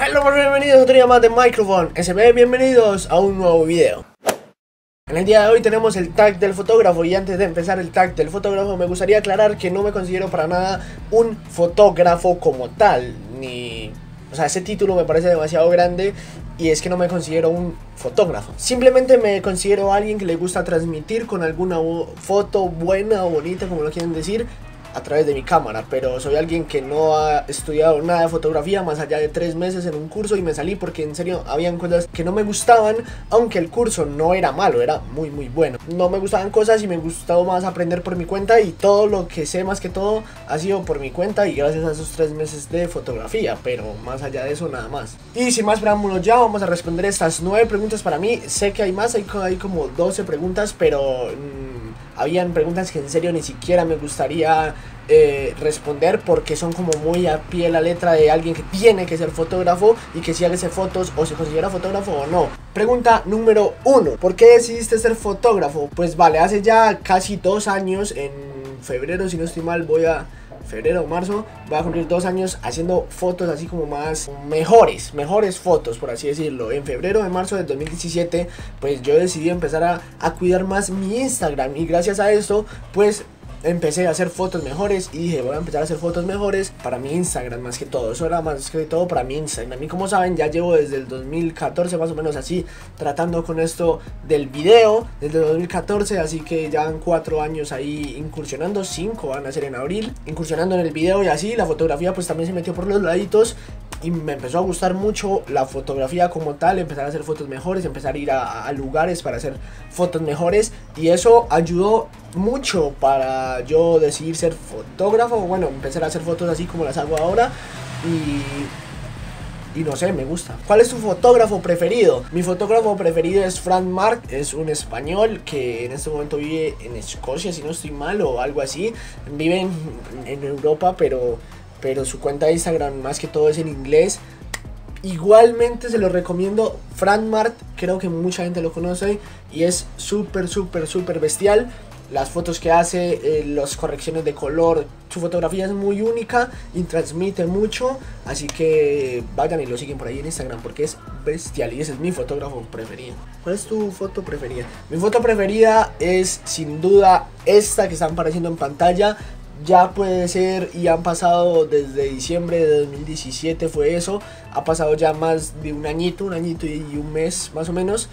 Hello, bienvenidos a otro día más de Microphone SB, bienvenidos a un nuevo video. En el día de hoy tenemos el tag del fotógrafo y antes de empezar el tag del fotógrafo me gustaría aclarar que no me considero para nada un fotógrafo como tal, o sea, ese título me parece demasiado grande y es que no me considero un fotógrafo. Simplemente me considero alguien que le gusta transmitir con alguna foto buena o bonita, como lo quieren decir, a través de mi cámara, pero soy alguien que no ha estudiado nada de fotografía más allá de 3 meses en un curso y me salí porque en serio habían cosas que no me gustaban, aunque el curso no era malo, era muy bueno. No me gustaban cosas y me gustaba más aprender por mi cuenta y todo lo que sé más que todo ha sido por mi cuenta y gracias a esos 3 meses de fotografía, pero más allá de eso nada más. Y sin más preámbulos ya vamos a responder estas 9 preguntas para mí. Sé que hay más, hay como 12 preguntas, pero habían preguntas que en serio ni siquiera me gustaría responder porque son como muy a pie la letra de alguien que tiene que ser fotógrafo y que si hace fotos o se considera fotógrafo o no. Pregunta número 1: ¿por qué decidiste ser fotógrafo? Pues vale, hace ya casi 2 años, en febrero si no estoy mal, febrero o marzo, voy a cumplir 2 años haciendo fotos así como más mejores fotos, por así decirlo. En febrero de marzo del 2017 pues yo decidí empezar a cuidar más mi Instagram y gracias a esto pues empecé a hacer fotos mejores y dije voy a empezar a hacer fotos mejores para mi Instagram más que todo. Eso era más que todo para mi Instagram. Y como saben ya llevo desde el 2014 más o menos así tratando con esto del video, desde el 2014, así que ya van 4 años ahí incursionando, 5 van a ser en abril, incursionando en el video y así. La fotografía pues también se metió por los laditos y me empezó a gustar mucho la fotografía como tal, empezar a hacer fotos mejores, empezar a ir a lugares para hacer fotos mejores y eso ayudó mucho para yo decidir ser fotógrafo. Bueno, empezar a hacer fotos así como las hago ahora y no sé, me gusta. ¿Cuál es tu fotógrafo preferido? Mi fotógrafo preferido es Frank Marc, es un español que en este momento vive en Escocia, si no estoy mal, o algo así. Vive en Europa, pero su cuenta de Instagram más que todo es en inglés. Igualmente se lo recomiendo, Frank Marc, creo que mucha gente lo conoce y es súper bestial. Las fotos que hace, las correcciones de color, su fotografía es muy única y transmite mucho, así que vayan y lo siguen por ahí en Instagram porque es bestial y ese es mi fotógrafo preferido. ¿Cuál es tu foto preferida? Mi foto preferida es sin duda esta que están apareciendo en pantalla. Ya puede ser y han pasado desde diciembre de 2017 fue eso, ha pasado ya más de un añito y un mes más o menos.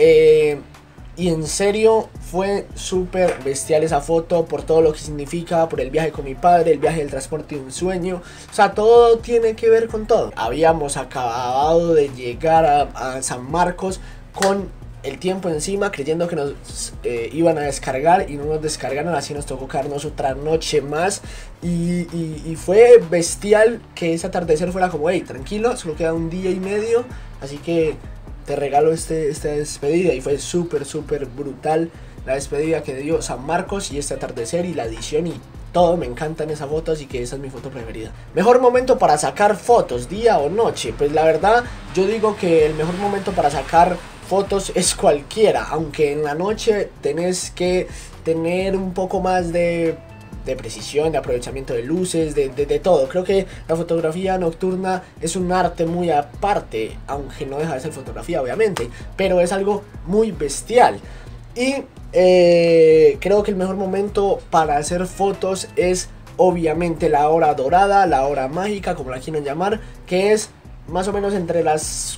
Y en serio fue súper bestial esa foto por todo lo que significa, por el viaje con mi padre, el viaje del transporte de un sueño. O sea, todo tiene que ver con todo. Habíamos acabado de llegar a San Marcos con el tiempo encima, creyendo que nos iban a descargar y no nos descargaron, así nos tocó quedarnos otra noche más y fue bestial que ese atardecer fuera como hey, tranquilo, solo queda un día y medio, así que te regalo esta despedida y fue súper brutal la despedida que dio San Marcos y este atardecer y la edición y todo, me encantan esas fotos, así que esa es mi foto preferida. Mejor momento para sacar fotos, día o noche. Pues la verdad yo digo que el mejor momento para sacar fotos es cualquiera, aunque en la noche tenés que tener un poco más de precisión, de aprovechamiento de luces, de todo. Creo que la fotografía nocturna es un arte muy aparte, aunque no deja de ser fotografía obviamente, pero es algo muy bestial. Y creo que el mejor momento para hacer fotos es obviamente la hora dorada, la hora mágica, como la quieran llamar, que es más o menos entre las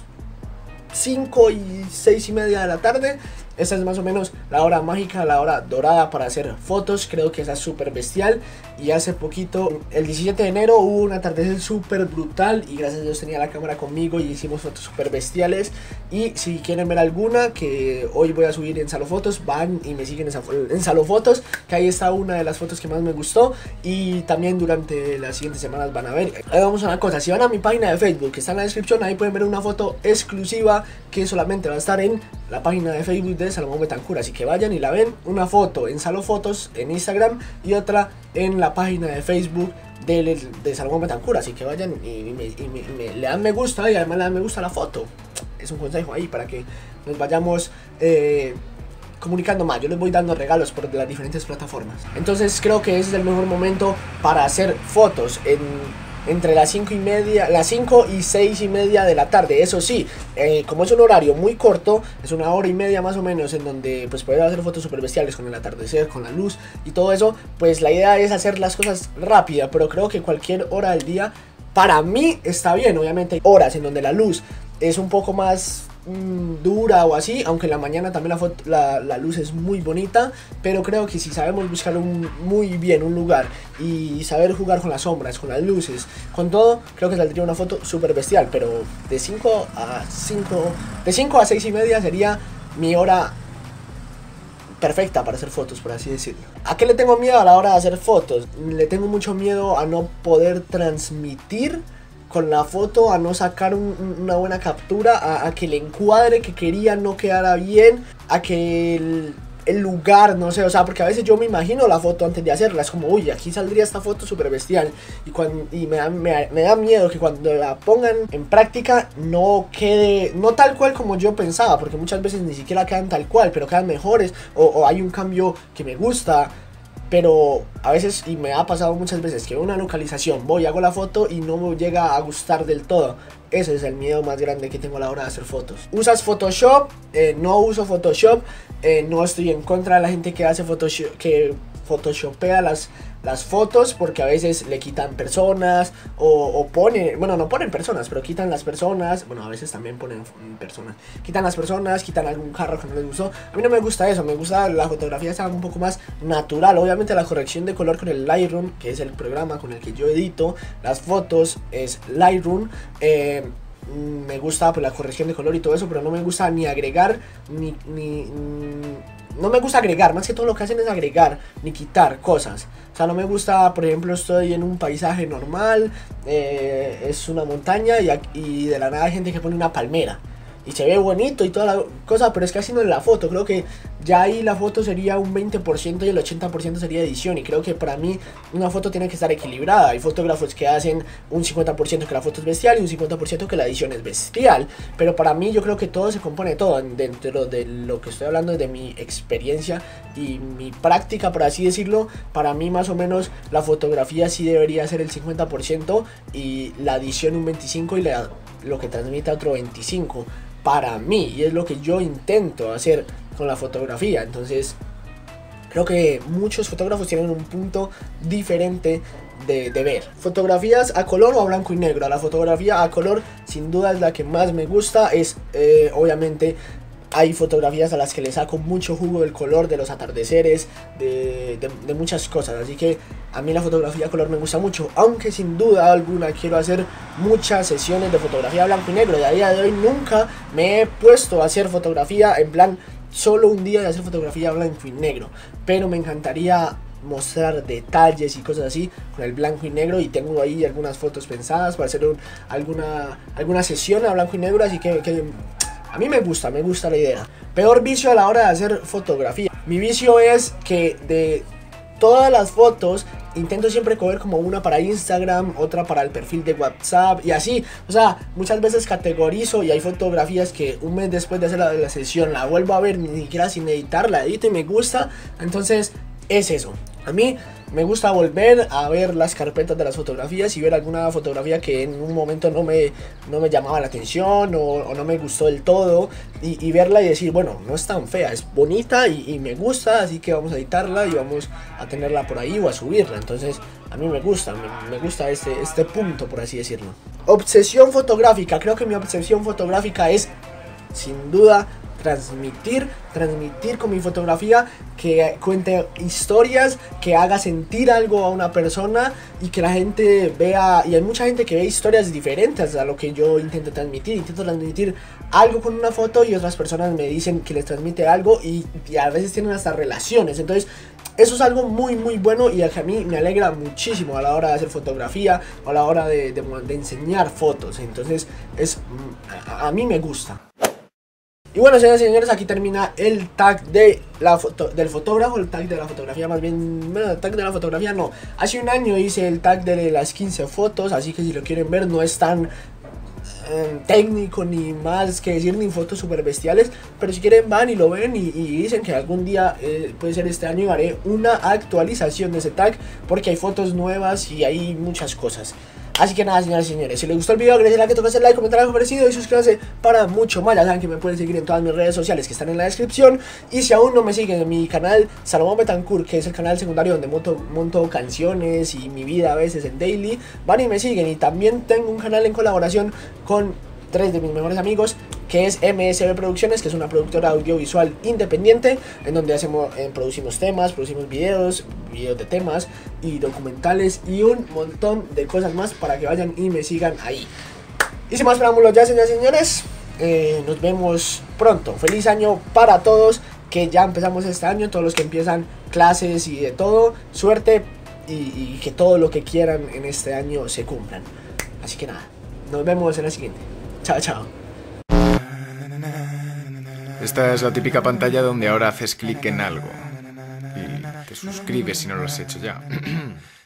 5 y 6 y media de la tarde. Esa es más o menos la hora mágica, la hora dorada para hacer fotos. Creo que esa es súper bestial. Y hace poquito, el 17 de enero, hubo un atardecer súper brutal y gracias a Dios tenía la cámara conmigo y hicimos fotos súper bestiales. Y si quieren ver alguna que hoy voy a subir en Salofotos, van y me siguen en Salofotos, que ahí está una de las fotos que más me gustó. Y también durante las siguientes semanas van a ver. Ahí vamos a una cosa, si van a mi página de Facebook que está en la descripción, ahí pueden ver una foto exclusiva que solamente va a estar en la página de Facebook de Salomón Betancur, así que vayan y la ven. Una foto en Salofotos en Instagram y otra en la página de Facebook de Salomón Betancur, así que vayan y le dan me gusta y además le dan me gusta a la foto. Es un consejo ahí para que nos vayamos comunicando más. Yo les voy dando regalos por las diferentes plataformas. Entonces creo que ese es el mejor momento para hacer fotos entre las 5 y 6 y media de la tarde. Eso sí, como es un horario muy corto, es 1 hora y media más o menos, en donde pues puedes hacer fotos súper bestiales con el atardecer, con la luz y todo eso, pues la idea es hacer las cosas rápida, pero creo que cualquier hora del día para mí está bien. Obviamente hay horas en donde la luz es un poco más dura o así, aunque en la mañana también la luz es muy bonita, pero creo que si sabemos buscar muy bien un lugar y saber jugar con las sombras, con las luces, con todo, creo que saldría una foto súper bestial. Pero de 5 a 6 y media sería mi hora perfecta para hacer fotos, por así decirlo. ¿A qué le tengo miedo a la hora de hacer fotos? Le tengo mucho miedo a no poder transmitir con la foto, a no sacar una buena captura, a que el encuadre que quería no quedara bien, a que el lugar, no sé, o sea, porque a veces yo me imagino la foto antes de hacerla, es como, uy, aquí saldría esta foto súper bestial, y me da miedo que cuando la pongan en práctica no quede, no tal cual como yo pensaba, porque muchas veces ni siquiera quedan tal cual, pero quedan mejores, o hay un cambio que me gusta. Pero a veces, y me ha pasado muchas veces, que una localización, hago la foto y no me llega a gustar del todo. Ese es el miedo más grande que tengo a la hora de hacer fotos. ¿Usas Photoshop? No uso Photoshop. No estoy en contra de la gente que hace Photoshop, que photoshopea las fotos, porque a veces le quitan personas o ponen, bueno, no ponen personas, pero quitan las personas. Bueno, a veces también ponen personas, quitan las personas, quitan algún carro que no les gustó. A mí no me gusta eso, me gusta la fotografía sea un poco más natural. Obviamente la corrección de color con el Lightroom, que es el programa con el que yo edito las fotos, es Lightroom. Me gusta pues la corrección de color y todo eso, pero no me gusta ni agregar no me gusta agregar, más que todo lo que hacen es agregar ni quitar cosas. O sea, no me gusta, por ejemplo, estoy en un paisaje normal, es una montaña y de la nada hay gente que pone una palmera y se ve bonito y toda la cosa, pero es que así no es la foto. Creo que ya ahí la foto sería un 20% y el 80% sería edición, y creo que para mí una foto tiene que estar equilibrada. Hay fotógrafos que hacen un 50% que la foto es bestial y un 50% que la edición es bestial, pero para mí yo creo que todo se compone todo. Dentro de lo que estoy hablando, de mi experiencia y mi práctica, por así decirlo, para mí más o menos la fotografía sí debería ser el 50% y la edición un 25% y lo que transmite otro 25%. Para mí, y es lo que yo intento hacer con la fotografía. Entonces creo que muchos fotógrafos tienen un punto diferente de ver. ¿Fotografías a color o a blanco y negro? La fotografía a color sin duda es la que más me gusta. Obviamente hay fotografías a las que le saco mucho jugo del color, de los atardeceres, de muchas cosas. Así que a mí la fotografía a color me gusta mucho, aunque sin duda alguna quiero hacer muchas sesiones de fotografía blanco y negro. Y a día de hoy nunca me he puesto a hacer fotografía en plan solo un día de hacer fotografía blanco y negro, pero me encantaría mostrar detalles y cosas así con el blanco y negro, y tengo ahí algunas fotos pensadas para hacer alguna sesión a blanco y negro. Así que a mí me gusta la idea. Peor vicio a la hora de hacer fotografía. Mi vicio es que de todas las fotos intento siempre coger como una para Instagram, otra para el perfil de WhatsApp y así. O sea, muchas veces categorizo y hay fotografías que un mes después de hacer la sesión la vuelvo a ver, ni siquiera sin editar, la edito y me gusta. Entonces es eso. A mí me gusta volver a ver las carpetas de las fotografías y ver alguna fotografía que en un momento no me llamaba la atención o no me gustó del todo, y verla y decir, bueno, no es tan fea, es bonita y me gusta, así que vamos a editarla y vamos a tenerla por ahí o a subirla. Entonces a mí me gusta este punto, por así decirlo. Obsesión fotográfica. Creo que mi obsesión fotográfica es sin duda transmitir con mi fotografía, que cuente historias, que haga sentir algo a una persona y que la gente vea. Y hay mucha gente que ve historias diferentes a lo que yo intento transmitir algo con una foto, y otras personas me dicen que les transmite algo y a veces tienen hasta relaciones. Entonces eso es algo muy bueno y a mí me alegra muchísimo a la hora de hacer fotografía o a la hora de enseñar fotos. Entonces a mí me gusta. Y bueno, señoras y señores, aquí termina el tag del fotógrafo, el tag de la fotografía, más bien, bueno, el tag de la fotografía no. Hace un año hice el tag de las 15 fotos, así que si lo quieren ver no es tan técnico ni más que decir, ni fotos super bestiales, pero si quieren van y lo ven y dicen que algún día, puede ser este año, haré una actualización de ese tag porque hay fotos nuevas y hay muchas cosas. Así que nada, señoras y señores, si les gustó el video, agradezco que toquen el like, comentar algo parecido y suscríbanse para mucho más. Ya saben que me pueden seguir en todas mis redes sociales que están en la descripción. Y si aún no me siguen en mi canal Salomón Betancourt, que es el canal secundario donde monto canciones y mi vida a veces en daily, van y me siguen. Y también tengo un canal en colaboración con 3 de mis mejores amigos, que es MSB Producciones, que es una productora audiovisual independiente, en donde producimos temas, producimos videos de temas y documentales y un montón de cosas más para que vayan y me sigan ahí. Y sin más preámbulos ya, señoras y señores, nos vemos pronto. Feliz año para todos, que ya empezamos este año, todos los que empiezan clases y de todo, suerte y que todo lo que quieran en este año se cumplan. Así que nada, nos vemos en la siguiente. Chao, chao. Esta es la típica pantalla donde ahora haces clic en algo y te suscribes si no lo has hecho ya.